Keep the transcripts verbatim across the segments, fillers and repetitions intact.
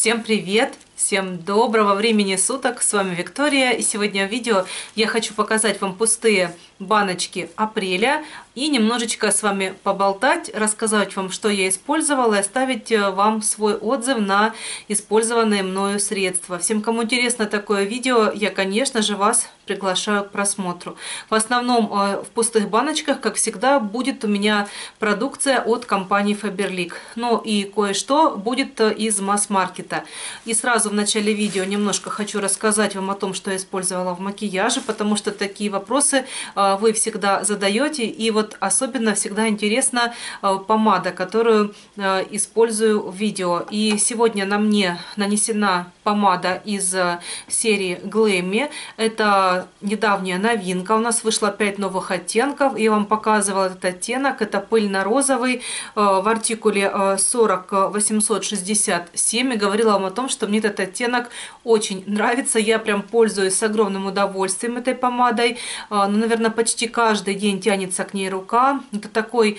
Всем привет! Всем доброго времени суток! С вами Виктория, и сегодня в видео я хочу показать вам пустые баночки апреля и немножечко с вами поболтать, рассказать вам, что я использовала, и оставить вам свой отзыв на использованные мною средства. Всем, кому интересно такое видео, я, конечно же, вас приглашаю к просмотру. В основном в пустых баночках, как всегда, будет у меня продукция от компании Faberlic. Ну и кое-что будет из масс-маркета. И сразу в начале видео немножко хочу рассказать вам о том, что я использовала в макияже, потому что такие вопросы вы всегда задаете. И вот особенно всегда интересна помада, которую использую в видео. И сегодня на мне нанесена помада из серии Glammy. Это недавняя новинка. У нас вышло пять новых оттенков. Я вам показывала этот оттенок. Это пыльно-розовый в артикуле сорок восемьсот шестьдесят семь. И говорила вам о том, что мне этот оттенок очень нравится. Я прям пользуюсь с огромным удовольствием этой помадой. Ну, наверное, почти каждый день тянется к ней рука. Это такой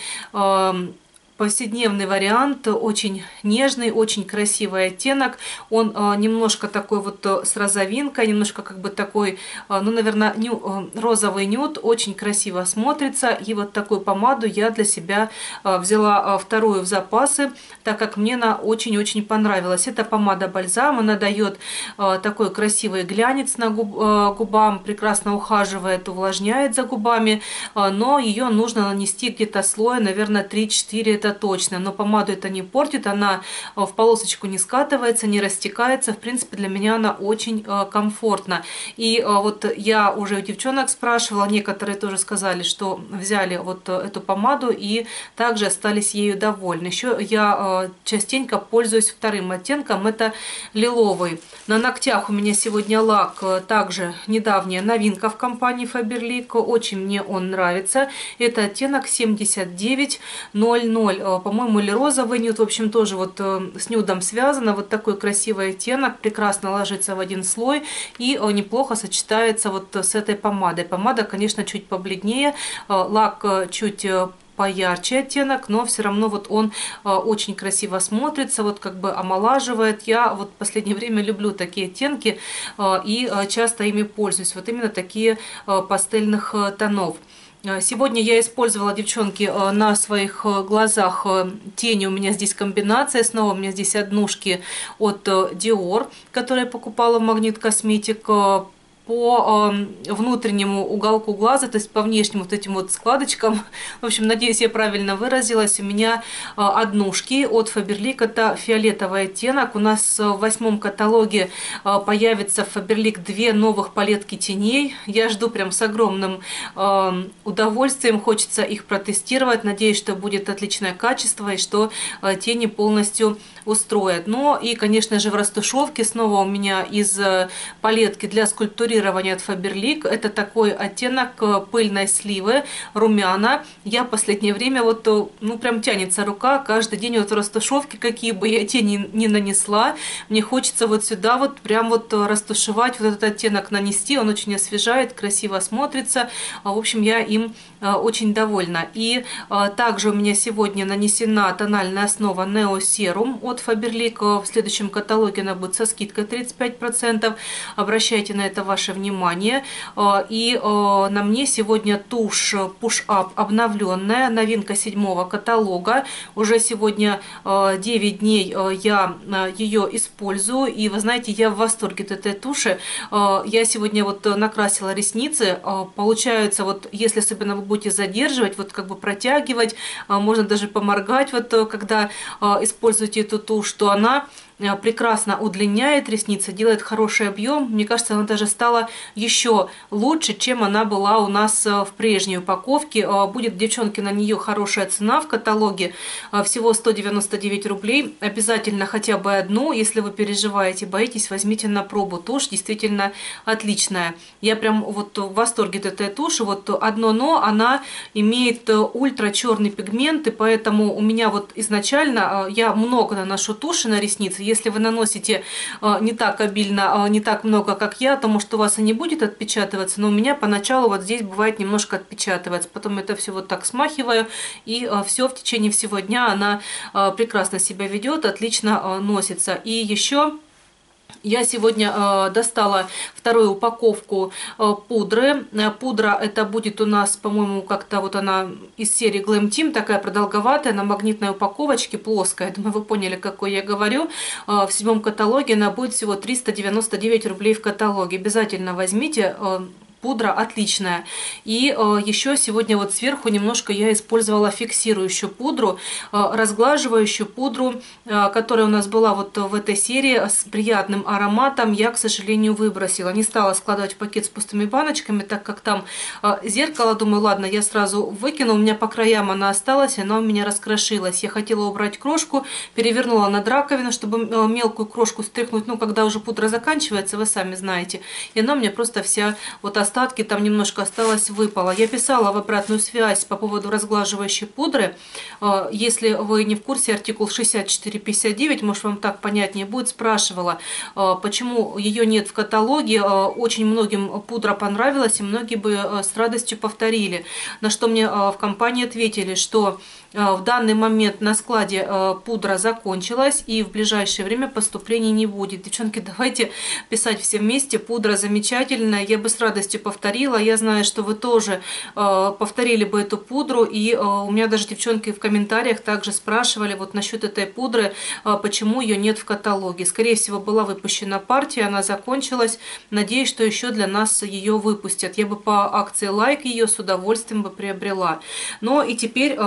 повседневный вариант, очень нежный, очень красивый оттенок. Он э, немножко такой вот с розовинкой, немножко как бы такой, э, ну, наверное, ню, э, розовый нюд, очень красиво смотрится. И вот такую помаду я для себя э, взяла э, вторую в запасы, так как мне она очень-очень понравилась. Это помада бальзам, она дает э, такой красивый глянец на губ, э, губам, прекрасно ухаживает, увлажняет за губами, э, но ее нужно нанести где-то слоя, наверное, три-четыре, это точно, но помаду это не портит, она в полосочку не скатывается, не растекается, в принципе для меня она очень комфортна. И вот я уже у девчонок спрашивала, некоторые тоже сказали, что взяли вот эту помаду и также остались ею довольны. Еще я частенько пользуюсь вторым оттенком, это лиловый. На ногтях у меня сегодня лак, также недавняя новинка в компании Faberlic, очень мне он нравится, это оттенок семьдесят девять ноль ноль. По-моему, или розовый нюд, в общем, тоже вот с нюдом связано. Вот такой красивый оттенок, прекрасно ложится в один слой и неплохо сочетается вот с этой помадой. Помада, конечно, чуть побледнее, лак чуть поярче оттенок, но все равно вот он очень красиво смотрится, вот как бы омолаживает. Я вот в последнее время люблю такие оттенки и часто ими пользуюсь. Вот именно такие пастельных тонов. Сегодня я использовала, девчонки, на своих глазах тени. У меня здесь комбинация. Снова у меня здесь однушки от Dior, которые я покупала в Магнит Косметик. По э, внутреннему уголку глаза, то есть по внешним вот этим вот складочкам. В общем, надеюсь, я правильно выразилась. У меня э, однушки от Faberlic. Это фиолетовый оттенок. У нас в восьмом каталоге э, появится в Faberlic две новых палетки теней. Я жду прям с огромным э, удовольствием. Хочется их протестировать. Надеюсь, что будет отличное качество и что э, тени полностью устроят. Но и, конечно же, в растушевке снова у меня из э, палетки для скульптуры от Faberlic. Это такой оттенок пыльной сливы, румяна. Я в последнее время вот, ну, прям тянется рука. Каждый день вот в растушевке, какие бы я тени не нанесла, мне хочется вот сюда вот прям вот растушевать, вот этот оттенок нанести. Он очень освежает, красиво смотрится. В общем, я им очень довольна. И также у меня сегодня нанесена тональная основа Neo Serum от Faberlic. В следующем каталоге она будет со скидкой тридцать пять процентов. Обращайте на это ваше внимание. И на мне сегодня тушь Push Up обновленная, новинка седьмого каталога. Уже сегодня девять дней я ее использую. И вы знаете, я в восторге от этой туши. Я сегодня вот накрасила ресницы. Получается, вот если особенно вы будете задерживать, вот как бы протягивать, можно даже поморгать, вот когда используете эту тушь, то она прекрасно удлиняет ресницы, делает хороший объем. Мне кажется, она даже стала еще лучше, чем она была у нас в прежней упаковке. Будет, девчонки, на нее хорошая цена в каталоге, всего сто девяносто девять рублей. Обязательно хотя бы одну, если вы переживаете, боитесь, возьмите на пробу. Тушь действительно отличная. Я прям вот в восторге от этой туши. Вот одно но, она имеет ультра черный пигмент, и поэтому у меня вот изначально я много наношу туши на ресницы. если вы наносите не так обильно, не так много, как я, то может у вас и не будет отпечатываться, но у меня поначалу вот здесь бывает немножко отпечатывается. Потом это все вот так смахиваю, и все в течение всего дня она прекрасно себя ведет, отлично носится. И еще я сегодня э, достала вторую упаковку э, пудры. Пудра это будет у нас, по-моему, как-то вот она из серии Glam Team, такая продолговатая, на магнитной упаковочке, плоская. Думаю, вы поняли, какой я говорю. Э, в седьмом каталоге она будет всего триста девяносто девять рублей в каталоге. Обязательно возьмите. Э, Пудра отличная. И э, еще сегодня вот сверху немножко я использовала фиксирующую пудру, э, разглаживающую пудру, э, которая у нас была вот в этой серии с приятным ароматом. Я, к сожалению, выбросила. Не стала складывать в пакет с пустыми баночками, так как там э, зеркало. Думаю, ладно, я сразу выкину. У меня по краям она осталась, она у меня раскрошилась. Я хотела убрать крошку, перевернула над раковину, чтобы э, мелкую крошку стряхнуть. Ну, когда уже пудра заканчивается, вы сами знаете. И она у меня просто вся вот остатки там немножко осталось, выпало. Я писала в обратную связь по поводу разглаживающей пудры. Если вы не в курсе, артикул шестьдесят четыре пятьдесят девять, может вам так понятнее будет, спрашивала, почему ее нет в каталоге. Очень многим пудра понравилась, и многие бы с радостью повторили. На что мне в компании ответили, что в данный момент на складе пудра закончилась, и в ближайшее время поступлений не будет. Девчонки, давайте писать все вместе. Пудра замечательная, я бы с радостью повторила. Я знаю, что вы тоже повторили бы эту пудру, и у меня даже девчонки в комментариях также спрашивали вот насчет этой пудры, почему ее нет в каталоге. Скорее всего, была выпущена партия, она закончилась. Надеюсь, что еще для нас ее выпустят. Я бы по акции лайк ее с удовольствием бы приобрела. Но и теперь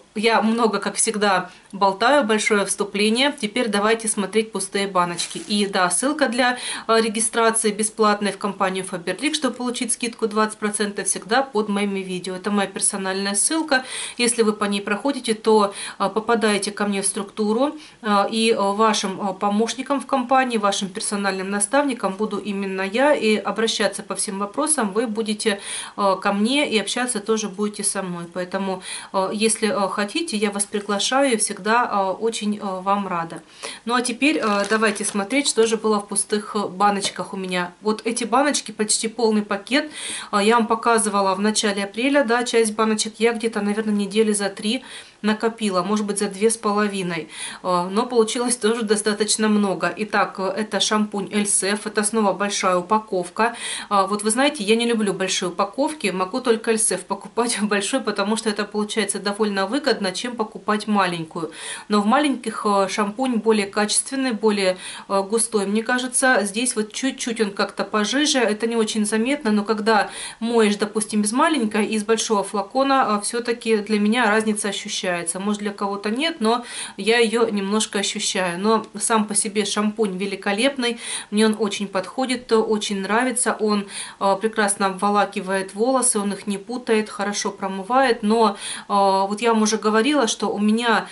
я много, как всегда, болтаю, большое вступление. Теперь давайте смотреть пустые баночки. И да, ссылка для регистрации бесплатной в компанию Faberlic, чтобы получить скидку двадцать процентов, всегда под моими видео. Это моя персональная ссылка. Если вы по ней проходите, то попадаете ко мне в структуру, и вашим помощником в компании, вашим персональным наставником буду именно я, и обращаться по всем вопросам вы будете ко мне, и общаться тоже будете со мной. Поэтому, если хотите, я вас приглашаю, и всегда очень вам рада. Ну а теперь давайте смотреть, что же было в пустых баночках у меня. Вот эти баночки, почти полный пакет, я вам показывала в начале апреля, да, часть баночек я где-то, наверное, недели за три накопила, может быть, за две с половиной, но получилось тоже достаточно много. Итак, это шампунь Эльсев, это снова большая упаковка. Вот вы знаете, я не люблю большие упаковки, могу только Эльсев покупать большой, потому что это получается довольно выгодно, чем покупать маленькую. Но в маленьких шампунь более качественный, более густой, мне кажется. Здесь вот чуть-чуть он как-то пожиже, это не очень заметно, но когда моешь, допустим, из маленькой и из большого флакона, все-таки для меня разница ощущается. Может, для кого-то нет, но я ее немножко ощущаю. Но сам по себе шампунь великолепный, мне он очень подходит, очень нравится. Он прекрасно обволакивает волосы, он их не путает, хорошо промывает. Но вот я вам уже говорила, что у меня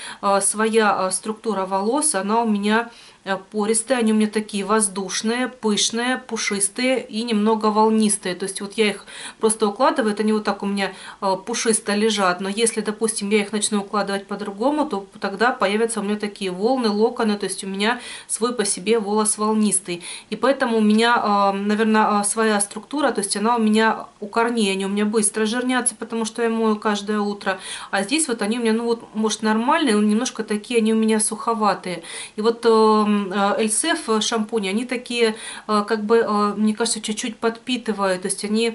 своя структура волос, она у меня пористые, они у меня такие воздушные, пышные, пушистые и немного волнистые. То есть вот я их просто укладываю, они вот так у меня пушисто лежат. Но если, допустим, я их начну укладывать по-другому, то тогда появятся у меня такие волны, локоны. То есть у меня свой по себе волос волнистый. И поэтому у меня, наверное, своя структура, то есть она у меня у корней, они у меня быстро жирнятся, потому что я мою каждое утро. А здесь вот они у меня, ну вот, может, нормальные, но немножко такие они у меня суховатые. И вот Эльсев шампуни, они такие, как бы, мне кажется, чуть-чуть подпитывают, то есть они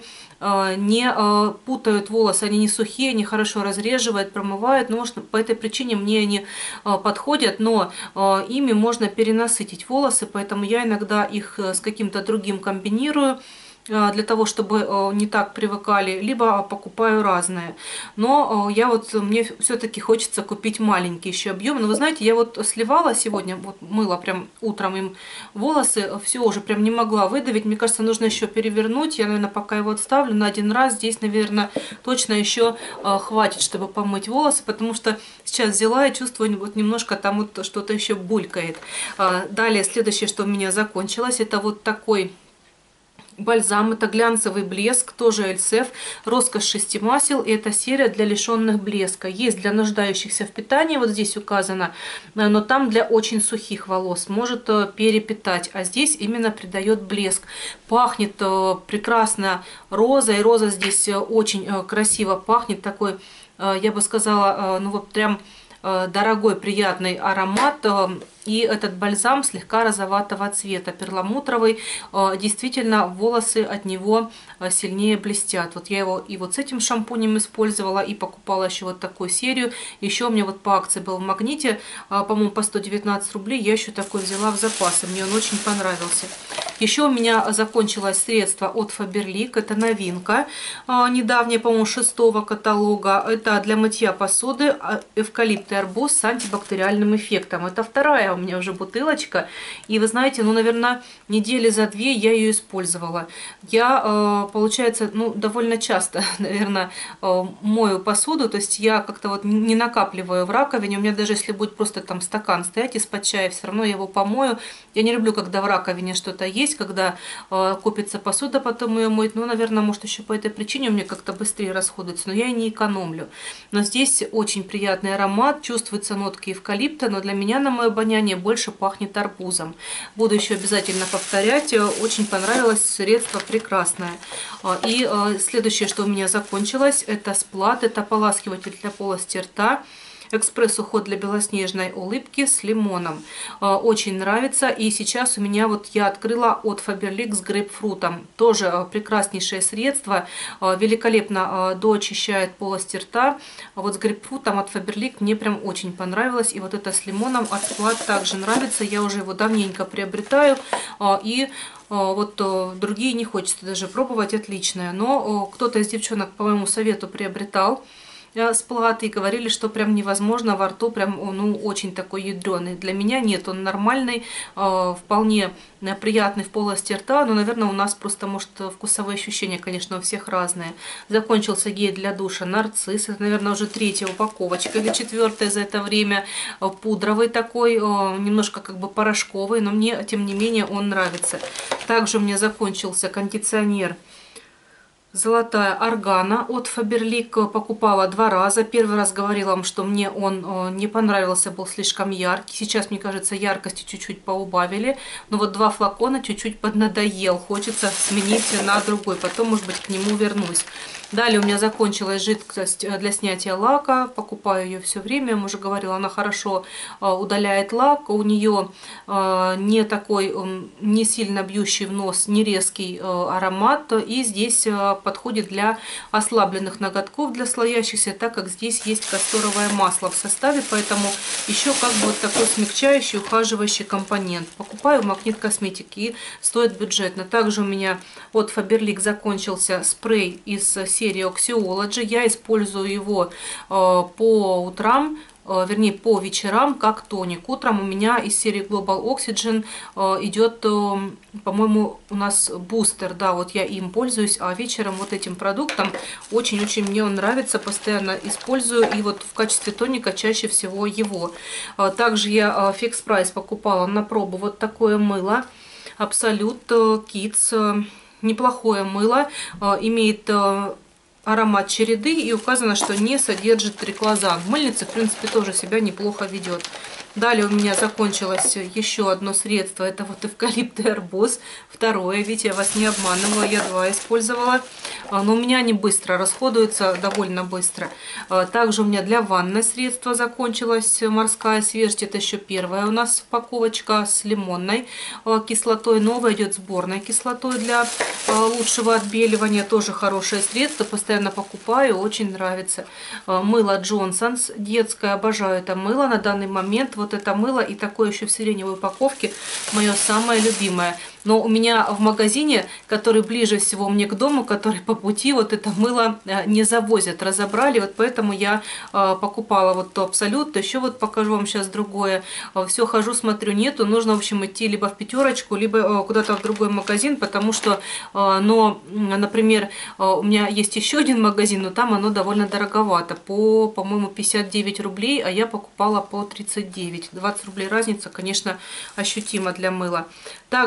не путают волосы, они не сухие, они хорошо разреживают, промывают, но может, по этой причине мне они подходят, но ими можно перенасытить волосы, поэтому я иногда их с каким-то другим комбинирую, для того, чтобы не так привыкали, либо покупаю разные. Но я вот, мне все-таки хочется купить маленький еще объем. Но вы знаете, я вот сливала сегодня, вот мыла прям утром им волосы, все уже прям не могла выдавить. Мне кажется, нужно еще перевернуть. Я, наверное, пока его отставлю на один раз. Здесь, наверное, точно еще хватит, чтобы помыть волосы, потому что сейчас взяла и чувствую, вот немножко там вот что-то еще булькает. Далее, следующее, что у меня закончилось, это вот такой бальзам, это глянцевый блеск, тоже Эльсев, роскошь шести масел, и это серия для лишенных блеска. Есть для нуждающихся в питании, вот здесь указано, но там для очень сухих волос, может перепитать, а здесь именно придает блеск. Пахнет прекрасно розой, роза здесь очень красиво пахнет, такой, я бы сказала, ну вот прям дорогой, приятный аромат. И этот бальзам слегка розоватого цвета, перламутровый. Действительно, волосы от него сильнее блестят. Вот я его и вот с этим шампунем использовала, и покупала еще вот такую серию. Еще у меня вот по акции был в Магните, по-моему, по сто девятнадцать рублей. Я еще такой взяла в запас, и мне он очень понравился. Еще у меня закончилось средство от Faberlic. Это новинка недавняя, по-моему, шестого каталога. Это для мытья посуды эвкалипт и арбуз с антибактериальным эффектом. Это вторая у меня уже бутылочка. И вы знаете, ну, наверное, недели за две я ее использовала. Я, получается, ну, довольно часто, наверное, мою посуду. То есть я как-то вот не накапливаю в раковине. У меня даже если будет просто там стакан стоять из-под чая, все равно я его помою. Я не люблю, когда в раковине что-то есть, когда копится посуда, потом ее моет. Ну, наверное, может, еще по этой причине у меня как-то быстрее расходуется. Но я и не экономлю. Но здесь очень приятный аромат. Чувствуются нотки эвкалипта, но для меня, на мое обоняние, больше пахнет арбузом. Буду еще обязательно повторять. Очень понравилось средство, прекрасное. И следующее, что у меня закончилось, это сплат. Это ополаскиватель для полости рта. Экспресс-уход для белоснежной улыбки с лимоном. Очень нравится. И сейчас у меня вот я открыла от Faberlic с грейпфрутом. Тоже прекраснейшее средство. Великолепно доочищает полость рта. Вот с грейпфрутом от Faberlic мне прям очень понравилось. И вот это с лимоном от Сплат также нравится. Я уже его давненько приобретаю. И вот другие не хочется даже пробовать. Отличное. Но кто-то из девчонок по моему совету приобретал Сплат и говорили, что прям невозможно, во рту прям, ну, очень такой ядреный. Для меня нет, он нормальный, вполне приятный в полости рта, но, наверное, у нас просто, может, вкусовые ощущения, конечно, у всех разные. Закончился гель для душа Нарцисс, это, наверное, уже третья упаковочка или четвертая за это время, пудровый такой, немножко как бы порошковый, но мне, тем не менее, он нравится. Также у меня закончился кондиционер Золотая органа от Faberlic, покупала два раза. Первый раз говорила вам, что мне он не понравился, был слишком яркий. Сейчас, мне кажется, яркости чуть-чуть поубавили. Но вот два флакона чуть-чуть поднадоел. Хочется сменить на другой. Потом, может быть, к нему вернусь. Далее у меня закончилась жидкость для снятия лака. Покупаю ее все время. Я уже говорила, она хорошо удаляет лак. У нее не такой, не сильно бьющий в нос, не резкий аромат. И здесь подходит для ослабленных ноготков, для слоящихся, так как здесь есть касторовое масло в составе. Поэтому еще как бы вот такой смягчающий, ухаживающий компонент. Покупаю в Магнит Косметики и стоит бюджетно. Также у меня от Faberlic закончился спрей из серии Oxyology. Я использую его по утрам, вернее по вечерам, как тоник. Утром у меня из серии Global Oxygen идет, по-моему, у нас бустер, да, вот я им пользуюсь, а вечером вот этим продуктом очень-очень мне он нравится, постоянно использую, и вот в качестве тоника чаще всего его. Также я Fix Price покупала на пробу вот такое мыло Absolute Kids, неплохое мыло, имеет аромат череды и указано, что не содержит триклозан. Мыльница, в принципе, тоже себя неплохо ведет. Далее у меня закончилось еще одно средство. Это вот эвкалипт и арбуз. Второе. Видите, я вас не обманывала. Я два использовала. Но у меня они быстро расходуются, довольно быстро. Также у меня для ванны средство закончилось. Морская свежесть. Это еще первая у нас упаковочка с лимонной кислотой. Новая идет сборной кислотой для лучшего отбеливания. Тоже хорошее средство. Постоянно покупаю. Очень нравится. Мыло Джонсонс детское. Обожаю это мыло на данный момент. Вот это мыло и такое еще в сиреневой упаковке мое самое любимое. Но у меня в магазине, который ближе всего мне к дому, который по пути, вот это мыло не завозят, разобрали. Вот поэтому я покупала вот то Абсолют. Еще вот покажу вам сейчас другое. Все хожу, смотрю, нету. Нужно, в общем, идти либо в пятерочку, либо куда-то в другой магазин, потому что, но, например, у меня есть еще один магазин, но там оно довольно дороговато. По, по-моему, пятьдесят девять рублей, а я покупала по тридцать девять. двадцать рублей разница, конечно, ощутима для мыла. Также у меня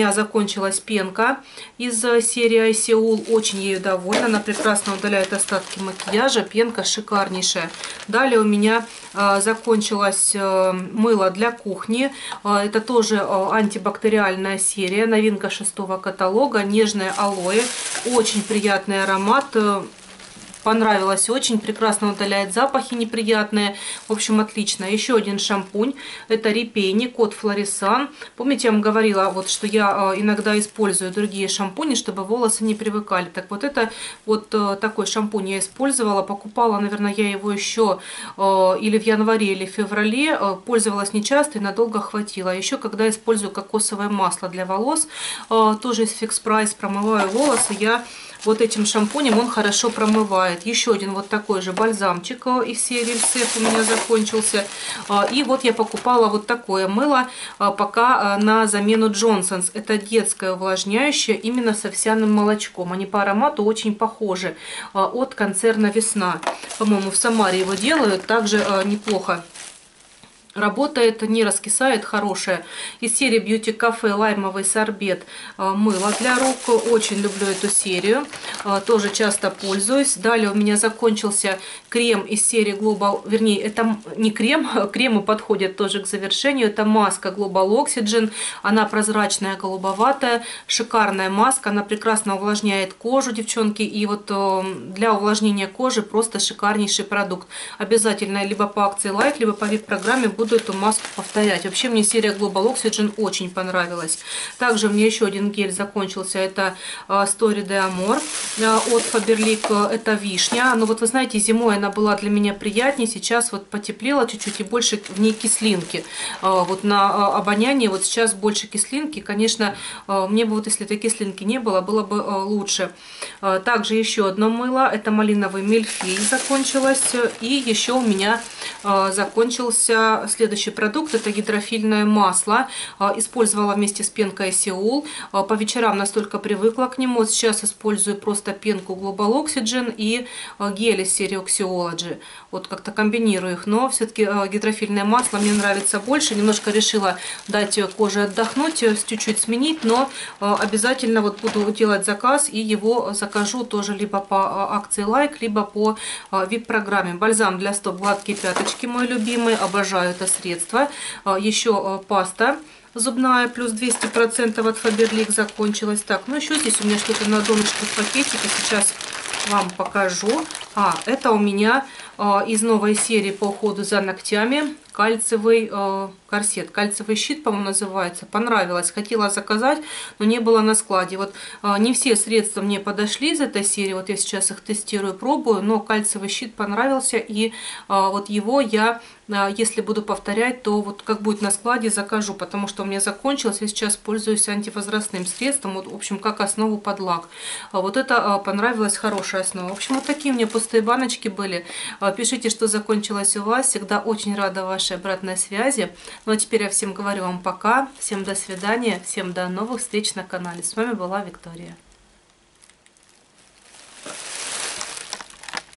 меня закончилась пенка из серии Айсеул. Очень ею довольна. Она прекрасно удаляет остатки макияжа. Пенка шикарнейшая. Далее у меня э, закончилось э, мыло для кухни. Э, это тоже э, антибактериальная серия. Новинка шестого каталога. Нежное алоэ. Очень приятный аромат. Понравилось очень, прекрасно удаляет запахи неприятные. В общем, отлично. Еще один шампунь. Это репейник от Флорисан. Помните, я вам говорила, вот, что я иногда использую другие шампуни, чтобы волосы не привыкали. Так вот, это вот такой шампунь я использовала. Покупала, наверное, я его еще или в январе, или в феврале. Пользовалась нечасто и надолго хватило. Еще когда использую кокосовое масло для волос, тоже из Fix Price, промываю волосы, я вот этим шампунем он хорошо промывает. Еще один вот такой же бальзамчик из серии Эльсеф у меня закончился. И вот я покупала вот такое мыло пока на замену Джонсонс. Это детское увлажняющее именно с овсяным молочком. Они по аромату очень похожи. От концерна Весна. По-моему, в Самаре его делают. Также неплохо работает, не раскисает, хорошая. Из серии Beauty Cafe лаймовый сорбет мыло для рук. Очень люблю эту серию. Тоже часто пользуюсь. Далее у меня закончился крем из серии Global, вернее, это не крем, кремы подходят тоже к завершению. Это маска Global Oxygen. Она прозрачная, голубоватая. Шикарная маска. Она прекрасно увлажняет кожу, девчонки. И вот для увлажнения кожи просто шикарнейший продукт. Обязательно либо по акции Light, либо по ви ай пи-программе буду эту маску повторять. Вообще мне серия Global Oxygen очень понравилась. Также у меня еще один гель закончился. Это Story de Amor от Faberlic. Это вишня. Но вот вы знаете, зимой она была для меня приятнее. Сейчас вот потеплело чуть-чуть и больше в ней кислинки. Вот на обоняние вот сейчас больше кислинки. Конечно, мне бы вот если этой кислинки не было, было бы лучше. Также еще одно мыло. Это малиновый мильфей закончилось. И еще у меня закончился следующий продукт. Это гидрофильное масло. Использовала вместе с пенкой Айсеул. По вечерам настолько привыкла к нему. Сейчас использую просто пенку Global Oxygen и гель из серии Oxyology. Вот как-то комбинирую их. Но все-таки гидрофильное масло мне нравится больше. Немножко решила дать коже отдохнуть, чуть-чуть сменить. Но обязательно вот буду делать заказ. И его закажу тоже либо по акции Like, либо по ви ай пи-программе. Бальзам для стоп гладкие пяточки мой любимый. Обожаю это средство. Еще паста зубная плюс двести процентов от Faberlic закончилась. Так, ну еще здесь у меня что-то на донышке пакетика. Сейчас вам покажу. А, это у меня из новой серии по уходу за ногтями. Кальциевый э, корсет, кальциевый щит, по-моему, называется. Понравилось, хотела заказать, но не было на складе. Вот э, не все средства мне подошли из этой серии. Вот я сейчас их тестирую, пробую, но кальциевый щит понравился. И э, вот его я, э, если буду повторять, то вот как будет на складе, закажу, потому что у меня закончилось. Я сейчас пользуюсь антивозрастным средством, вот, в общем, как основу под лак. А вот это э, понравилась, хорошая основа. В общем, вот такие у меня пустые баночки были. Э, пишите, что закончилось у вас. Всегда очень рада вашей обратной связи. Ну а теперь я всем говорю вам пока, всем до свидания, всем до новых встреч на канале. С вами была Виктория.